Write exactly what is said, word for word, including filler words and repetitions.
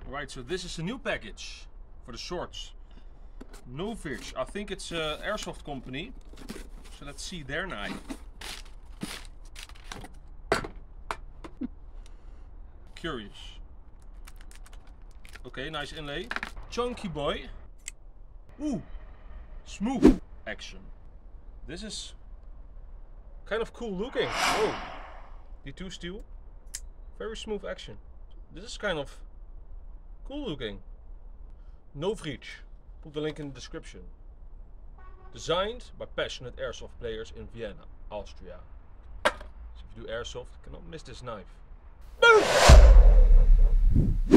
Right, so this is a new package for the shorts. Novich, I think it's an airsoft company. So let's see their knife. Curious. Okay, nice inlay. Chunky boy. Ooh, smooth action. This is kind of cool looking. Oh, D two steel. Very smooth action. This is kind of cool looking. Novich. Put the link in the description. Designed by passionate airsoft players in Vienna, Austria. So if you do airsoft, you cannot miss this knife. Boom!